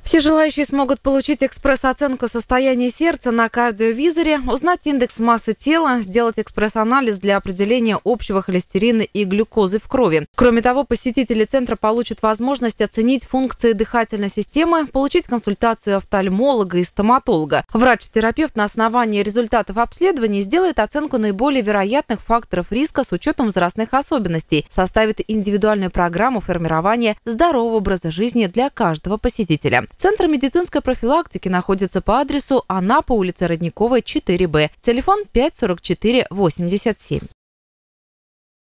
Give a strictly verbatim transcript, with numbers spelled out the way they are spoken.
Все желающие смогут получить экспресс-оценку состояния сердца на кардиовизоре, узнать индекс массы тела, сделать экспресс-анализ для определения общего холестерина и глюкозы в крови. Кроме того, посетители центра получат возможность оценить функции дыхательной системы, получить консультацию офтальмолога и стоматолога. Врач-терапевт на основании результатов обследований сделает оценку наиболее вероятных факторов риска с учетом возрастных особенностей, составит индивидуальную программу формирования здорового образа жизни для каждого посетителя. Центр медицинской профилактики находится по адресу Анапа, улица Родниковая, четыре Б. Телефон пять сорок четыре восемьдесят семь.